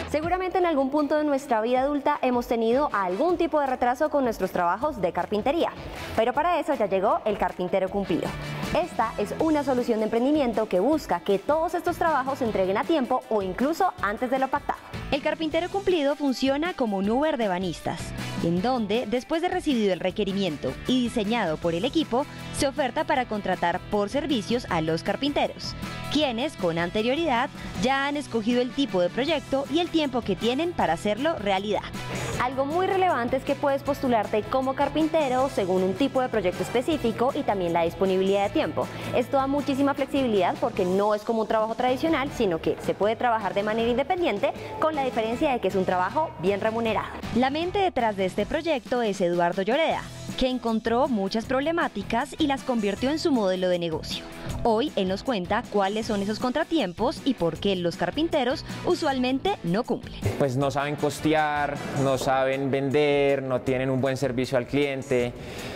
Seguramente en algún punto de nuestra vida adulta hemos tenido algún tipo de retraso con nuestros trabajos de carpintería, pero para eso ya llegó el Carpintero Cumplido. Esta es una solución de emprendimiento que busca que todos estos trabajos se entreguen a tiempo o incluso antes de lo pactado. El Carpintero Cumplido funciona como un Uber de banistas, en donde, después de recibido el requerimiento y diseñado por el equipo, se oferta para contratar por servicios a los carpinteros, quienes con anterioridad ya han escogido el tipo de proyecto y el tiempo que tienen para hacerlo realidad. Algo muy relevante es que puedes postularte como carpintero según un tipo de proyecto específico y también la disponibilidad de tiempo. Esto da muchísima flexibilidad porque no es como un trabajo tradicional, sino que se puede trabajar de manera independiente, con la diferencia de que es un trabajo bien remunerado. La mente detrás de este proyecto es Eduardo Lloreda, que encontró muchas problemáticas y las convirtió en su modelo de negocio. Hoy él nos cuenta cuáles son esos contratiempos y por qué los carpinteros usualmente no cumplen. Pues no saben costear, no saben vender, no tienen un buen servicio al cliente,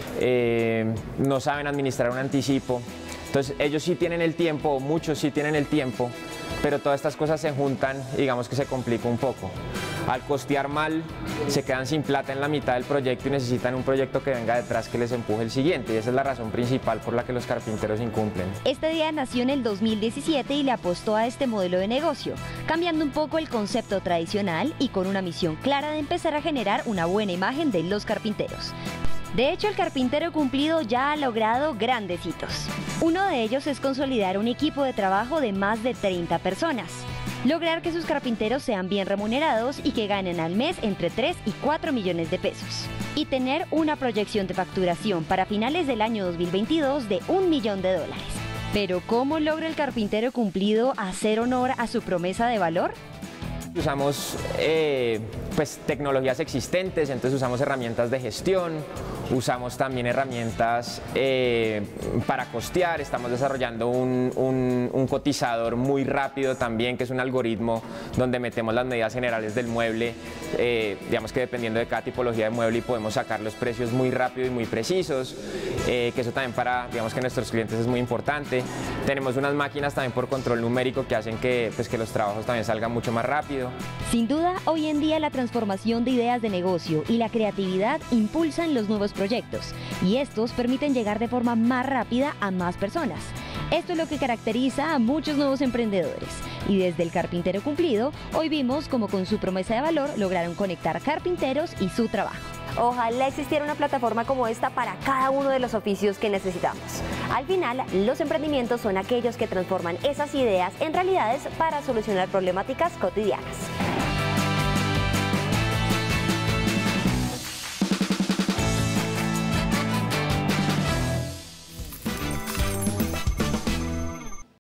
no saben administrar un anticipo. Entonces ellos sí tienen el tiempo, muchos sí tienen el tiempo, pero todas estas cosas se juntan y digamos que se complica un poco. Al costear mal, se quedan sin plata en la mitad del proyecto y necesitan un proyecto que venga detrás que les empuje el siguiente. Y esa es la razón principal por la que los carpinteros incumplen. Este día nació en el 2017 y le apostó a este modelo de negocio, cambiando un poco el concepto tradicional y con una misión clara de empezar a generar una buena imagen de los carpinteros. De hecho, el Carpintero Cumplido ya ha logrado grandes hitos. Uno de ellos es consolidar un equipo de trabajo de más de 30 personas. Lograr que sus carpinteros sean bien remunerados y que ganen al mes entre 3 y 4 millones de pesos. Y tener una proyección de facturación para finales del año 2022 de $1 millón. Pero ¿cómo logra el Carpintero Cumplido hacer honor a su promesa de valor? Usamos pues, tecnologías existentes, entonces usamos herramientas de gestión, usamos también herramientas para costear, estamos desarrollando un cotizador muy rápido también, que es un algoritmo donde metemos las medidas generales del mueble, digamos que dependiendo de cada tipología de mueble, y podemos sacar los precios muy rápido y muy precisos, que eso también para, digamos, que nuestros clientes es muy importante. Tenemos unas máquinas también por control numérico que hacen que, pues, que los trabajos también salgan mucho más rápido. Sin duda, hoy en día la transformación de ideas de negocio y la creatividad impulsan los nuevos proyectos y estos permiten llegar de forma más rápida a más personas. Esto es lo que caracteriza a muchos nuevos emprendedores y desde el Carpintero Cumplido, hoy vimos cómo con su promesa de valor lograron conectar carpinteros y su trabajo. Ojalá existiera una plataforma como esta para cada uno de los oficios que necesitamos. Al final, los emprendimientos son aquellos que transforman esas ideas en realidades para solucionar problemáticas cotidianas.